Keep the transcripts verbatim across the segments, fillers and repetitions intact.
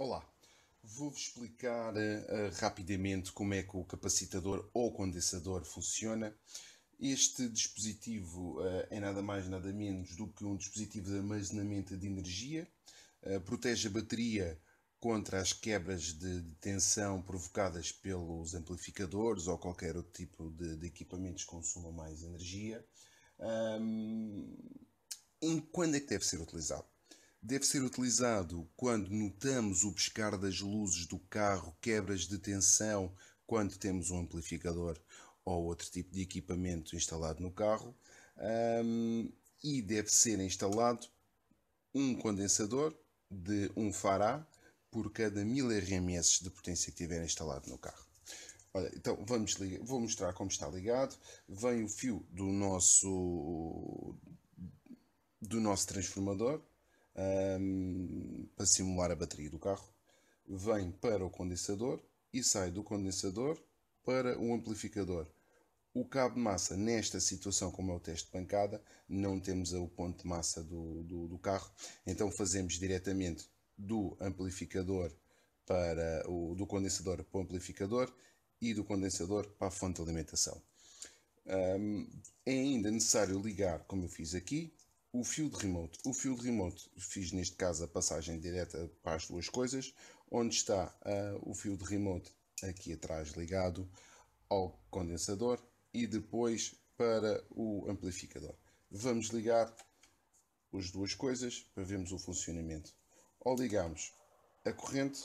Olá, vou-vos explicar uh, rapidamente como é que o capacitador ou condensador funciona. Este dispositivo uh, é nada mais nada menos do que um dispositivo de armazenamento de energia. Uh, protege a bateria contra as quebras de, de tensão provocadas pelos amplificadores ou qualquer outro tipo de, de equipamentos que consumam mais energia. Um, em quando é que deve ser utilizado? Deve ser utilizado quando notamos o piscar das luzes do carro, quebras de tensão, quando temos um amplificador ou outro tipo de equipamento instalado no carro. Um, e deve ser instalado um condensador de um fará por cada mil rms de potência que tiver instalado no carro. Olha, então vamos ligar, vou mostrar como está ligado. Vem o fio do nosso do nosso transformador um, para simular a bateria do carro, vem para o condensador e sai do condensador para o amplificador. O cabo de massa, nesta situação, como é o teste de pancada, não temos o ponto de massa do, do, do carro, então fazemos diretamente do amplificador para o do condensador para o amplificador e do condensador para a fonte de alimentação. Um, é ainda necessário ligar, como eu fiz aqui, o fio de remote. O fio de remote fiz neste caso a passagem direta para as duas coisas, onde está uh, o fio de remote aqui atrás ligado ao condensador e depois para o amplificador. Vamos ligar as duas coisas para vermos o funcionamento. Ao ligarmos a corrente,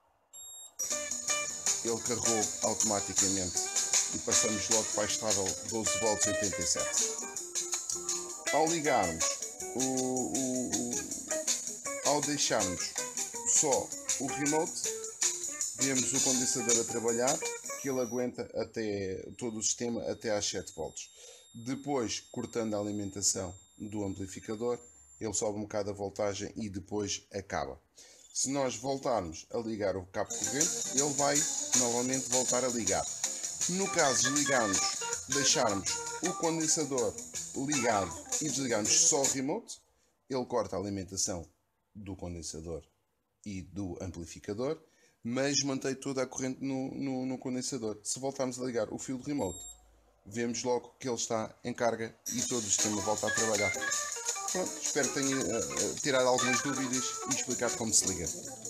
ele carregou automaticamente e passamos logo para a estável doze volts oitenta e sete. Ao ligarmos, o, o, o, ao deixarmos só o remote, vemos o condensador a trabalhar, que ele aguenta até todo o sistema até às sete volts. Depois, cortando a alimentação do amplificador, ele sobe um bocado a voltagem e depois acaba. Se nós voltarmos a ligar o cabo corrente, ele vai novamente voltar a ligar. No caso de ligarmos, deixarmos o condensador ligado e desligarmos só o remote, ele corta a alimentação do condensador e do amplificador, mas mantém toda a corrente no, no, no condensador. Se voltarmos a ligar o fio de remote, vemos logo que ele está em carga e todo o sistema volta a trabalhar. Pronto, espero que tenha uh, tirado algumas dúvidas e explicado como se liga.